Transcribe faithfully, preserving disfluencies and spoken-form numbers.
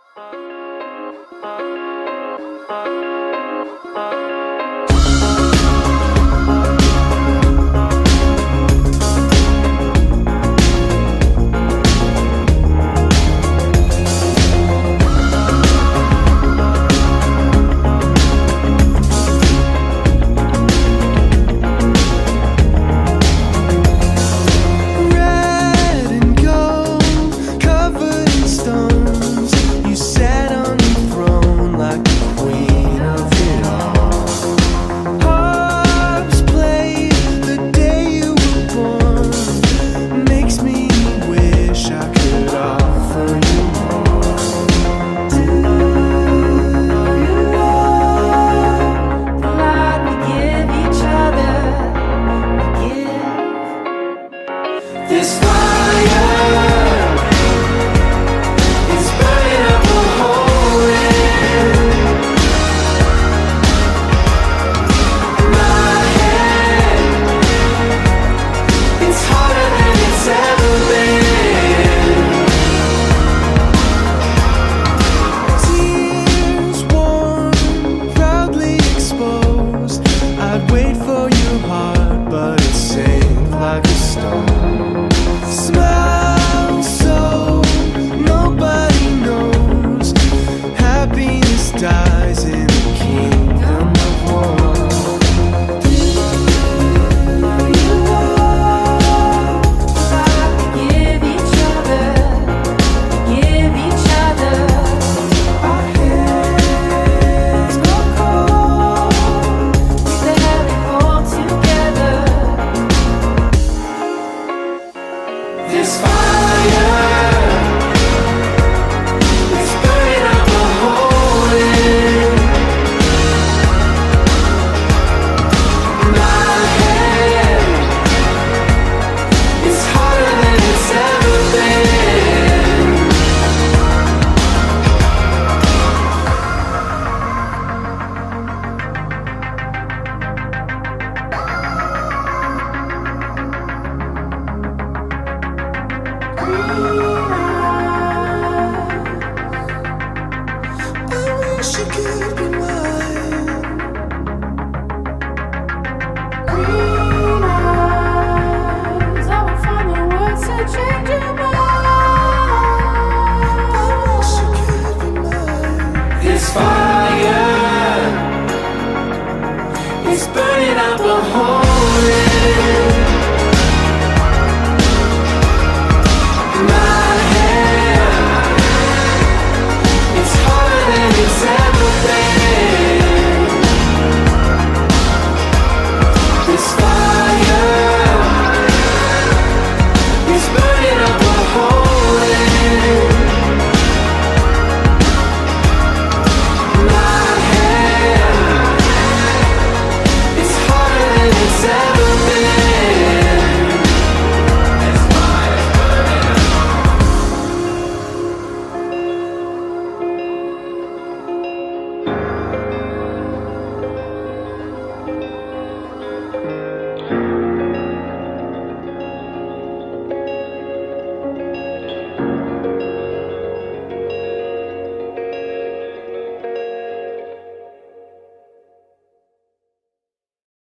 This fire is burning up a hole in my head. It's harder than it's ever been. Tears warm, proudly exposed. I'd wait for your heart, but it sank like a stone. Smile so nobody knows. Happiness dies in the kingdom of war. Give each other, give each other. Our hands go cold. We barely hold together. This fire is burning up a hole in my head. It's harder than it's ever been. I wish you could be mine. Green eyes, I will find the words to change your mind. I wish you could be mine. This fire